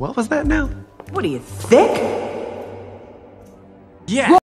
What was that now? What are you, thick? Yeah.